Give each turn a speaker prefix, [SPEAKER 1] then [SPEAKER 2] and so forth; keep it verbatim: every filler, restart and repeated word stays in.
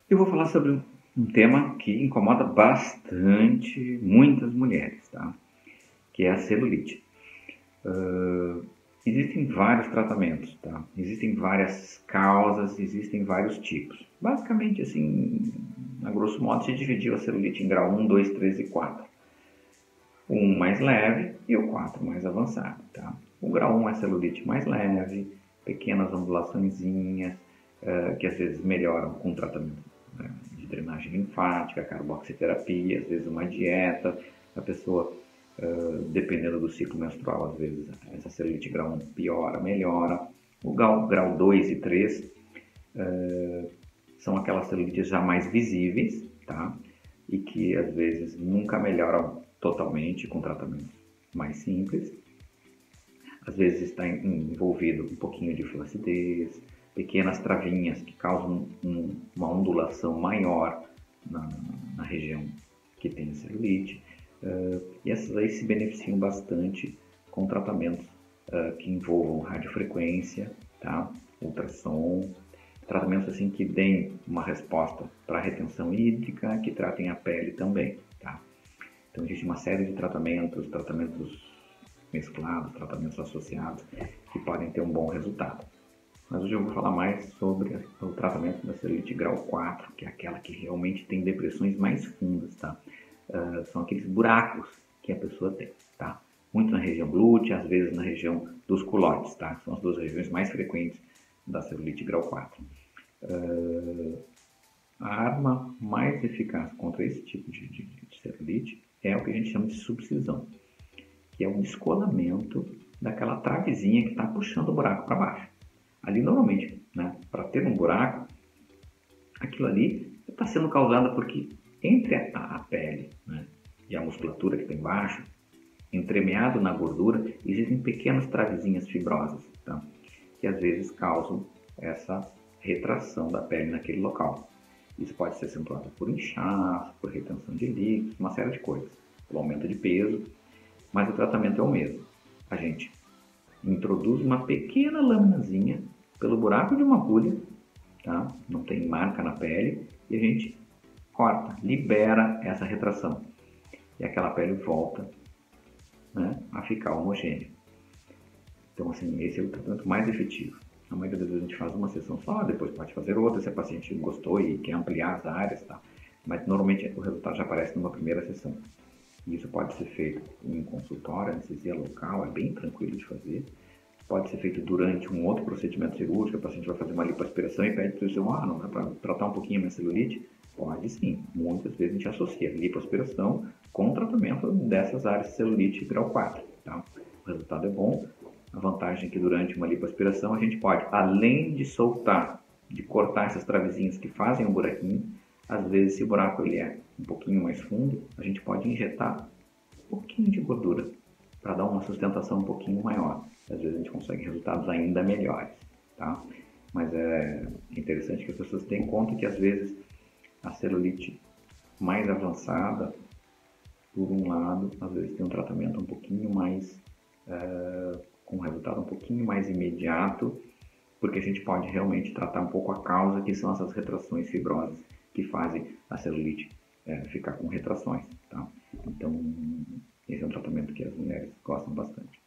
[SPEAKER 1] Eu vou falar sobre um tema que incomoda bastante muitas mulheres, tá? Que é a celulite. Uh, existem vários tratamentos, tá? Existem várias causas, existem vários tipos. Basicamente, assim, a grosso modo, se dividiu a celulite em grau um, dois, três e quatro. O um mais leve e o quatro mais avançado, tá? O grau um é a celulite mais leve, pequenas ondulaçõezinhas, uh, que às vezes melhoram com tratamento, né, de drenagem linfática, carboxiterapia, às vezes uma dieta. A pessoa, uh, dependendo do ciclo menstrual, às vezes essa celulite grau um piora, melhora. O grau, grau dois e três uh, são aquelas celulites já mais visíveis, tá? E que às vezes nunca melhoram totalmente com tratamentos mais simples. Às vezes está envolvido um pouquinho de flacidez, pequenas travinhas que causam um, uma ondulação maior na, na região que tem a celulite. Uh, e essas aí se beneficiam bastante com tratamentos uh, que envolvam radiofrequência, tá? Ultrassom, tratamentos assim que deem uma resposta para a retenção hídrica, que tratem a pele também, tá? Então existe uma série de tratamentos, tratamentos mesclados, tratamentos associados, que podem ter um bom resultado. Mas hoje eu vou falar mais sobre o tratamento da celulite grau quatro, que é aquela que realmente tem depressões mais fundas, tá? Uh, são aqueles buracos que a pessoa tem, tá? Muito na região glútea, às vezes na região dos culotes, tá? São as duas regiões mais frequentes da celulite grau quatro. Uh, a arma mais eficaz contra esse tipo de, de, de celulite é o que a gente chama de subcisão, que é um descolamento daquela travezinha que está puxando o buraco para baixo. Ali, normalmente, né, para ter um buraco, aquilo ali está sendo causado porque entre a, a pele, né, e a musculatura que está embaixo, entremeado na gordura, existem pequenas travezinhas fibrosas, tá, que às vezes causam essa retração da pele naquele local. Isso pode ser acentuado por inchaço, por retenção de líquidos, uma série de coisas, pelo aumento de peso, mas o tratamento é o mesmo. A gente introduz uma pequena laminazinha pelo buraco de uma agulha, tá? Não tem marca na pele, e a gente corta, libera essa retração. E aquela pele volta, né, a ficar homogênea. Então, assim, esse é o tratamento mais efetivo. A maioria das vezes a gente faz uma sessão só, depois pode fazer outra, se a paciente gostou e quer ampliar as áreas, tá? Mas normalmente o resultado já aparece numa primeira sessão. Isso pode ser feito em consultório, anestesia local, é bem tranquilo de fazer. Pode ser feito durante um outro procedimento cirúrgico, a paciente vai fazer uma lipoaspiração e pede para o seu, ah, não dá para tratar um pouquinho a minha celulite? Pode sim, muitas vezes a gente associa lipoaspiração com o tratamento dessas áreas de celulite grau quatro, tá? O resultado é bom. A vantagem é que durante uma lipoaspiração a gente pode, além de soltar, de cortar essas travezinhas que fazem um buraquinho, às vezes se o buraco ele é um pouquinho mais fundo, a gente pode injetar um pouquinho de gordura para dar uma sustentação um pouquinho maior. Às vezes a gente consegue resultados ainda melhores, tá? Mas é interessante que as pessoas tenham em conta que às vezes a celulite mais avançada, por um lado, às vezes tem um tratamento um pouquinho mais, é, com um resultado um pouquinho mais imediato, porque a gente pode realmente tratar um pouco a causa, que são essas retrações fibrosas que fazem a celulite é, ficar com retrações, tá? Então, esse é um tratamento que as mulheres gostam bastante.